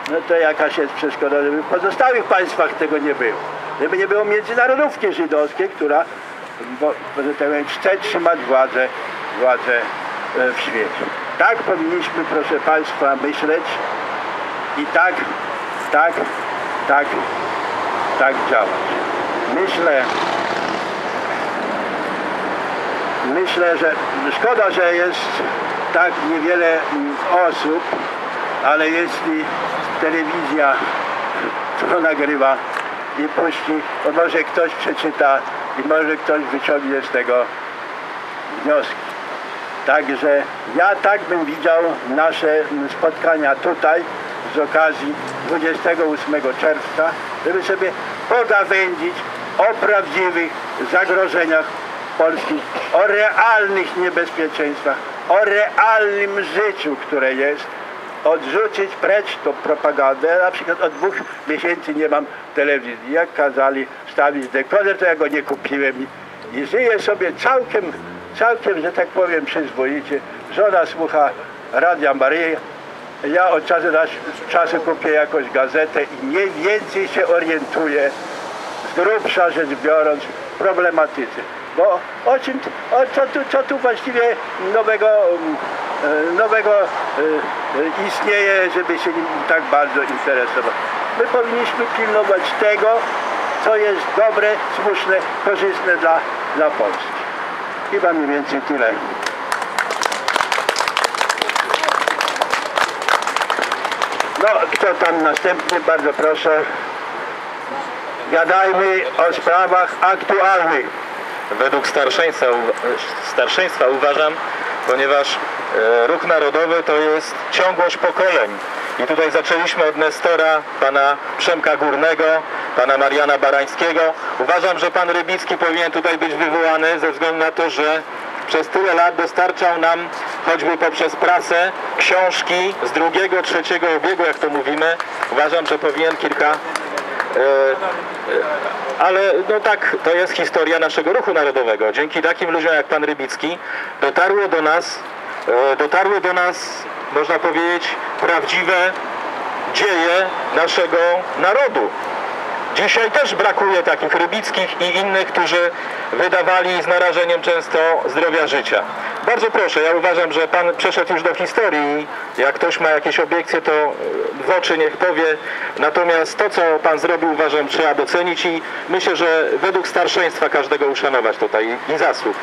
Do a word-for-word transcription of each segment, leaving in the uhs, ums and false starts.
no to jakaś jest przeszkoda, żeby w pozostałych państwach tego nie było. Żeby nie było międzynarodówki żydowskiej, która bo, że tak powiem, chce trzymać władzę, władzę w świecie. Tak powinniśmy, proszę państwa, myśleć i tak, tak, tak, tak działać. Myślę, myślę, że szkoda, że jest tak niewiele osób, ale jeśli telewizja to nagrywa i puści, to może ktoś przeczyta i może ktoś wyciągnie z tego wnioski. Także ja tak bym widział nasze spotkania tutaj z okazji dwudziestego ósmego czerwca, żeby sobie pogawędzić o prawdziwych zagrożeniach Polski, o realnych niebezpieczeństwach, o realnym życiu, które jest, odrzucić precz tą propagandę. Ja na przykład od dwóch miesięcy nie mam telewizji. Jak kazali stawić dekoder, to ja go nie kupiłem i, i żyję sobie całkiem, całkiem, że tak powiem, przyzwoicie. Żona słucha Radia Maryja. Ja od czasu do czasu kupię jakąś gazetę i mniej więcej się orientuję, z grubsza rzecz biorąc, w problematyce. Bo o czym, o co, tu, co tu właściwie nowego, nowego istnieje, żeby się nim tak bardzo interesować. My powinniśmy pilnować tego, co jest dobre, słuszne, korzystne dla, dla Polski. Chyba mniej więcej tyle. No, kto tam następny? Bardzo proszę. Gadajmy o sprawach aktualnych. Według starszeństwa, starszeństwa uważam, ponieważ e, ruch narodowy to jest ciągłość pokoleń. I tutaj zaczęliśmy od Nestora, pana Przemka Górnego, pana Mariana Barańskiego. Uważam, że pan Rybicki powinien tutaj być wywołany ze względu na to, że przez tyle lat dostarczał nam, choćby poprzez prasę, książki z drugiego, trzeciego obiegu, jak to mówimy. Uważam, że powinien kilka... E, e, ale no tak, to jest historia naszego ruchu narodowego. Dzięki takim ludziom jak pan Rybicki dotarło do nas, e, dotarły do nas, można powiedzieć, prawdziwe dzieje naszego narodu. Dzisiaj też brakuje takich Rybickich i innych, którzy wydawali z narażeniem często zdrowia życia. Bardzo proszę, ja uważam, że pan przeszedł już do historii. Jak ktoś ma jakieś obiekcje, to w oczy niech powie. Natomiast to, co pan zrobił, uważam, trzeba docenić i myślę, że według starszeństwa każdego uszanować tutaj i zasług.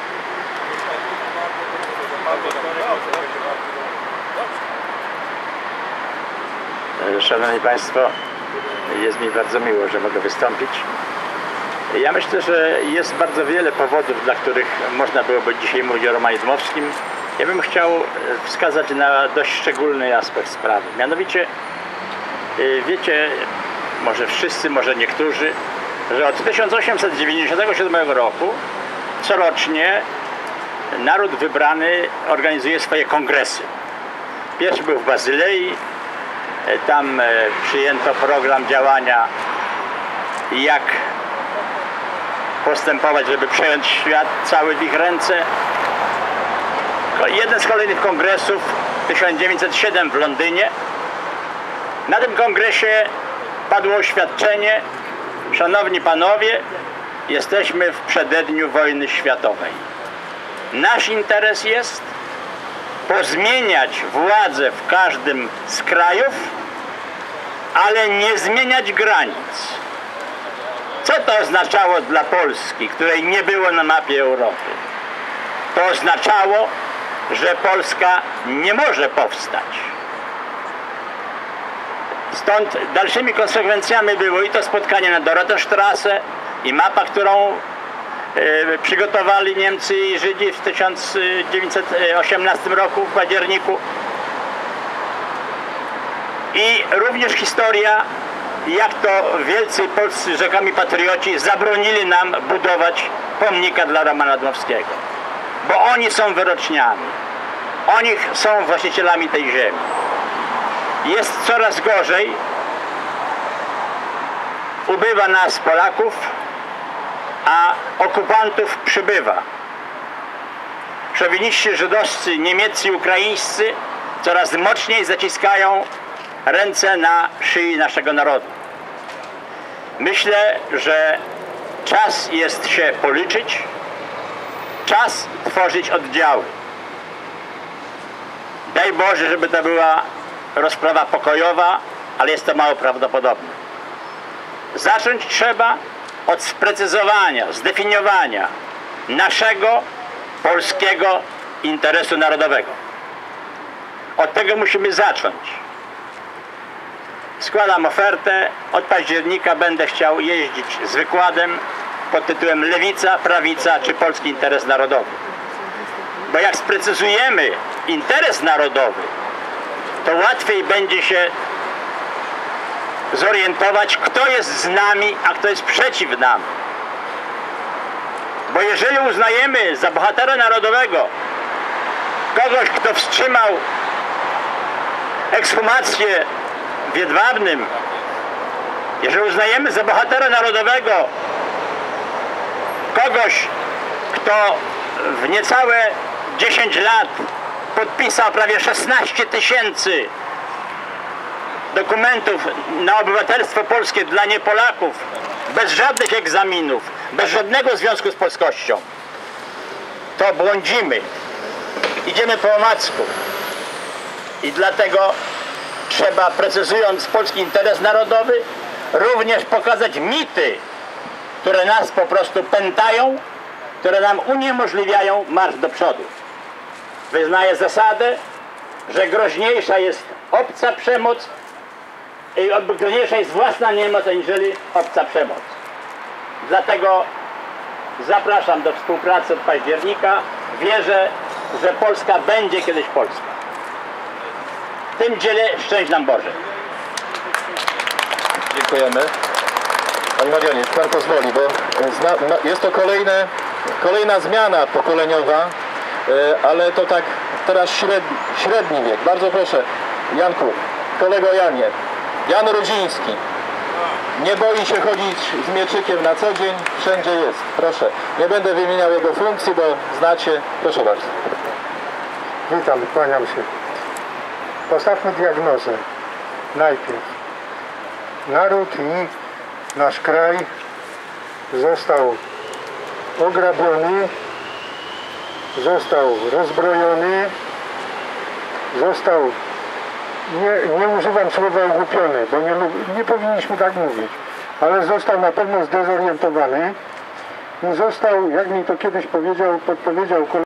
Szanowni Państwo, jest mi bardzo miło, że mogę wystąpić. Ja myślę, że jest bardzo wiele powodów, dla których można byłoby dzisiaj mówić o Romanie Dmowskim. Ja bym chciał wskazać na dość szczególny aspekt sprawy. Mianowicie, wiecie, może wszyscy, może niektórzy, że od tysiąc osiemset dziewięćdziesiątego siódmego roku corocznie naród wybrany organizuje swoje kongresy. Pierwszy był w Bazylei. Tam przyjęto program działania, jak postępować, żeby przejąć świat cały w ich ręce. Jeden z kolejnych kongresów, tysiąc dziewięćset siódmy w Londynie. Na tym kongresie padło oświadczenie: szanowni panowie, jesteśmy w przededniu wojny światowej. Nasz interes jest pozmieniać władzę w każdym z krajów, ale nie zmieniać granic. Co to oznaczało dla Polski, której nie było na mapie Europy? To oznaczało, że Polska nie może powstać. Stąd dalszymi konsekwencjami było i to spotkanie na Dorotheenstrasse, i mapa, którą e, przygotowali Niemcy i Żydzi w tysiąc dziewięćset osiemnastym roku w październiku. I również historia, jak to wielcy polscy rzekomi patrioci zabronili nam budować pomnika dla Romana Dmowskiego. Bo oni są wyroczniami. Oni są właścicielami tej ziemi. Jest coraz gorzej. Ubywa nas Polaków, a okupantów przybywa. Szowiniści żydowscy, niemieccy, ukraińscy coraz mocniej zaciskają ręce na szyi naszego narodu. Myślę, że czas jest się policzyć, czas tworzyć oddziały. Daj Boże, żeby to była rozprawa pokojowa, ale jest to mało prawdopodobne. Zacząć trzeba od sprecyzowania, zdefiniowania naszego polskiego interesu narodowego. Od tego musimy zacząć. Składam ofertę. Od października będę chciał jeździć z wykładem pod tytułem Lewica, Prawica czy Polski Interes Narodowy. Bo jak sprecyzujemy interes narodowy, to łatwiej będzie się zorientować, kto jest z nami, a kto jest przeciw nam. Bo jeżeli uznajemy za bohatera narodowego kogoś, kto wstrzymał ekshumację w Jedwabnym, jeżeli uznajemy za bohatera narodowego kogoś, kto w niecałe dziesięć lat podpisał prawie szesnaście tysięcy dokumentów na obywatelstwo polskie dla niepolaków, bez żadnych egzaminów, bez żadnego związku z polskością, to błądzimy. Idziemy po omacku. I dlatego trzeba, precyzując polski interes narodowy, również pokazać mity, które nas po prostu pętają, które nam uniemożliwiają marsz do przodu. Wyznaję zasadę, że groźniejsza jest obca przemoc i groźniejsza jest własna niemoc, aniżeli obca przemoc. Dlatego zapraszam do współpracy od października. Wierzę, że Polska będzie kiedyś Polska. W tym dziele szczęść nam Boże. Dziękujemy. Panie Marianie, pan pozwoli, bo zna, no, jest to kolejne, kolejna zmiana pokoleniowa, e, ale to tak teraz średni, średni wiek. Bardzo proszę, Janku, kolego Janie, Jan Rudziński. Nie boi się chodzić z mieczykiem na co dzień, wszędzie jest. Proszę, nie będę wymieniał jego funkcji, bo znacie. Proszę bardzo. Witam, kłaniam się. Postawmy diagnozę. Najpierw naród i nasz kraj został ograbiony, został rozbrojony, został, nie, nie używam słowa ogłupiony, bo nie, nie powinniśmy tak mówić, ale został na pewno zdezorientowany i został, jak mi to kiedyś powiedział, podpowiedział kolega